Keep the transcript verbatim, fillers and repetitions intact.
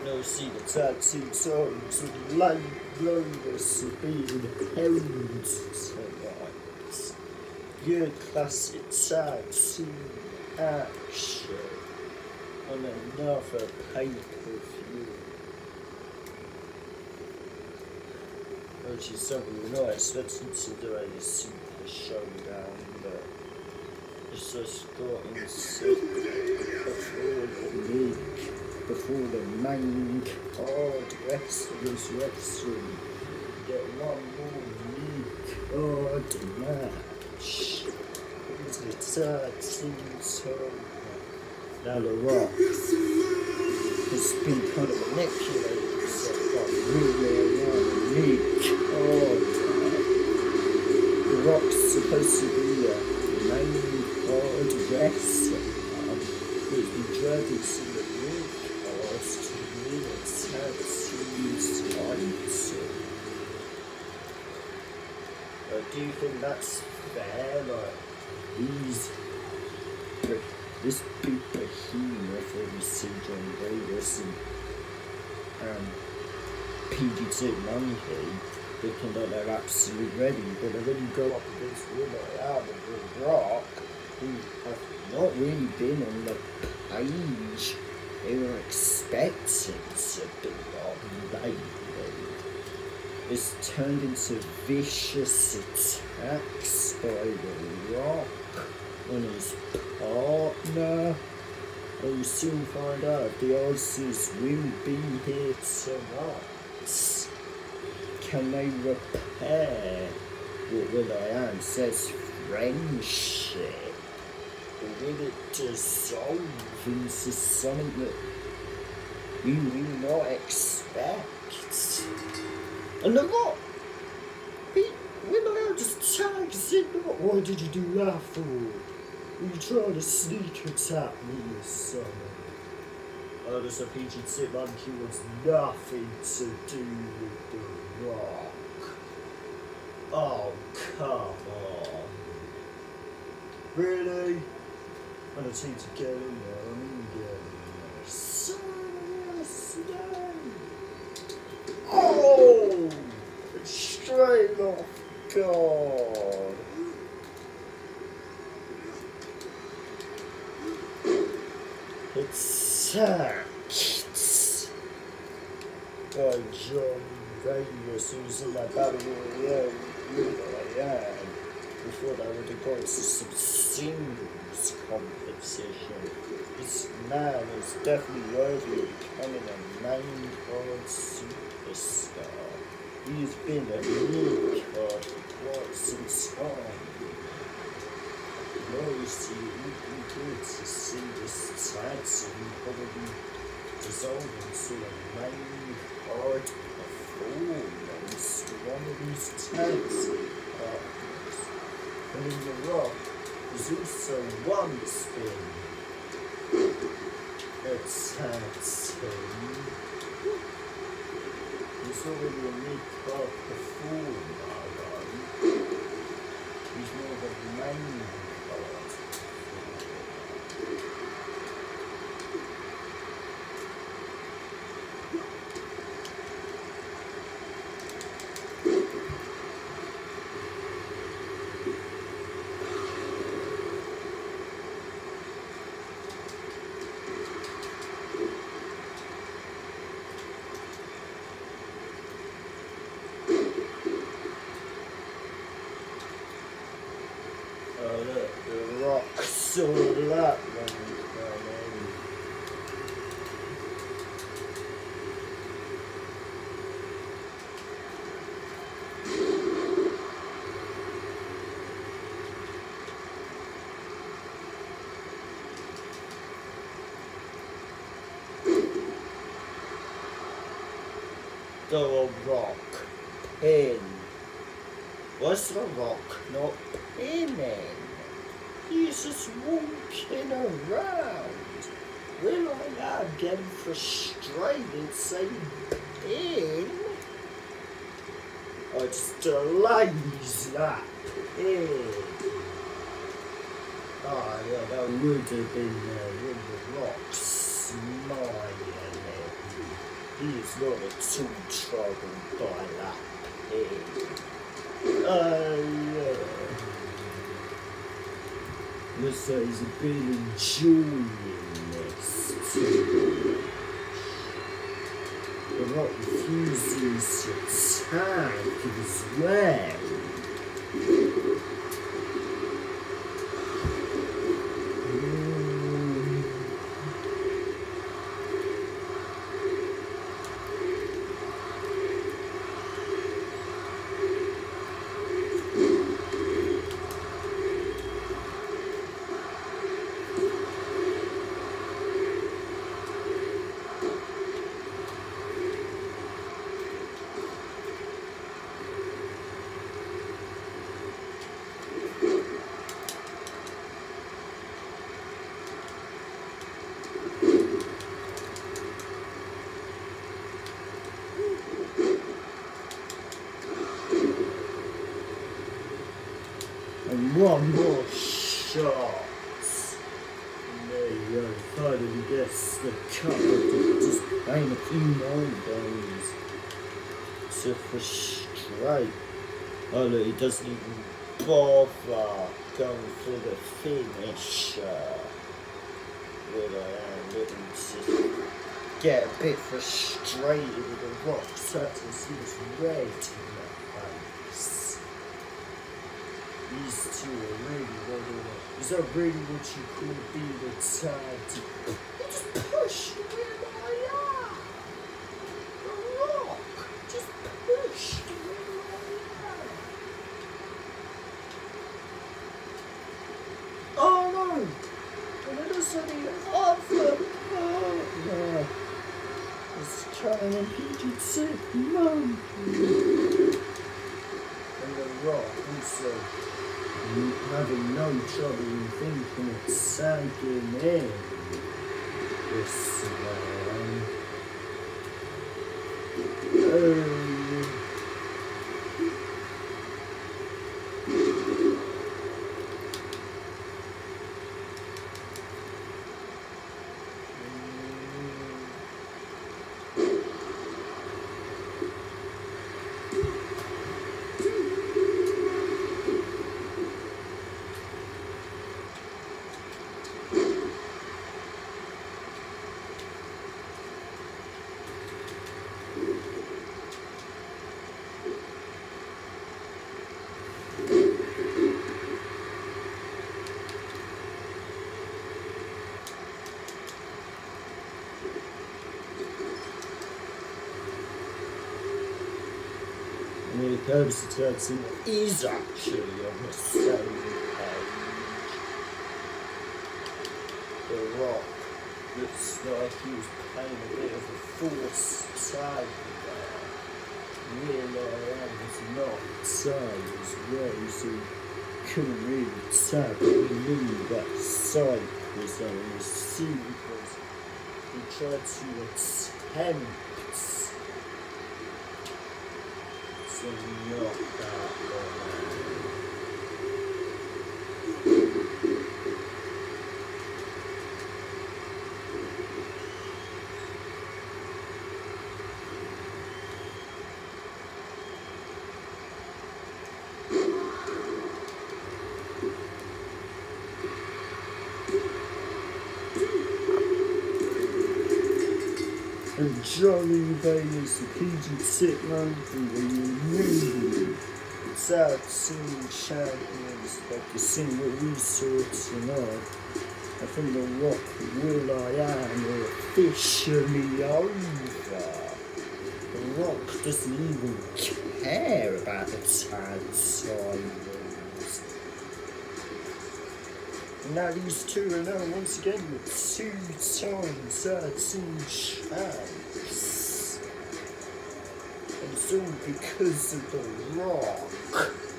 No, see the tattooed songs with light rollers being held tonight. Good classic tattoo action on another pay-per-view. Which is something we're not expecting to do a super showdown, but it's just got into before the league. Before the main card wrestlers wrestling, get one more league card match. It's the tag team song. Now The Rock has been kind of manipulated, so got really around the league card. The Rock's supposed to be a main card wrestler. It's the dreaded to the league. To me, it's tattoos title. Uh, do you think that's fair? Like, these, this big behemoth that we see John Davis and um, P G two Monkey looking like they're absolutely ready, but they really go up against Willow out of the Rock, who have not really been on the page they were expecting to be on lately. It's turned into vicious attacks by The Rock on his partner. And we'll soon find out if the Aussies will be here tonight. Can they repair what Will.i.am says friendship? Or will it dissolve into something that we will not expect? And The Rock, Will.i.am just tags in. Why did you do that for? Were you trying to sneak attack me or something? Oh, this P G two Monkey wants nothing to do with The Rock. Oh, come on. Really? I don't seem to get in there. I mean, get in there. Seriously? Oh! It's straight off guard. It's sacked by John Vegas, who's in that battle royale with Will.i.am. Before that, would have gone to some singles competition. This man is definitely worthy of becoming a main card superstar. He's been a league card for quite some time. Obviously, it would be good to see this tag team probably dissolve into a main card performance for one of these tag team partners. And in The Rock, there's also once been a tag team. He's already a mid-card performer, though. He's more of a main card. Oh look, The Rock saw that one coming. Go on, Rock. Pin. What's The Rock not pinning? He's just walking around. Will.i.am getting frustrated saying pin? Oh, it just delays that pin. Oh yeah, that would have been uh, with The Rock smiling. He's not at all troubled by that pig. Oh yeah. Looks like he's been enjoying this too. The Rock refuses to attack as well. And one more shot. And there you go, finally gets the cover to just aim a few more bones to frustrate. Oh look, he doesn't even bother going for the finisher. Will I am looking to get a bit frustrated with the Rock, starting to see this red in the face. These two are really what is that really what you call being the time to just push the Will I am? The Rock just push the Will I am. Oh no! And then there's something other partner is trying to hit it sick monkey. And the Rock also having no trouble in thinking of sinking in this one. Um, And when it comes to Turtle, he's actually on the same page. The Rock looks like he was playing a bit of a false tag there. Will I am was not tag as well, so he couldn't really tag, but he knew that sight was on his suit because he tried to attempt to knock that one and Johnny Vegas, the P G Sit Monkey, the new Tag Team Champions, like the scene what we saw tonight. I think the Rock Will I Am are officially over. The Rock doesn't even care about the tag titles. And now these two are now once again with two times tag team champs. And it's all because of the Rock.